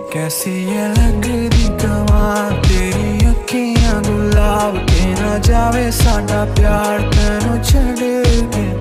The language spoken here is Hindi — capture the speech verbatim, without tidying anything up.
कैसी ये लगदी कमाल तेरी अखियां गुलाब के ना जावे साडा प्यार तेनू छड़ के।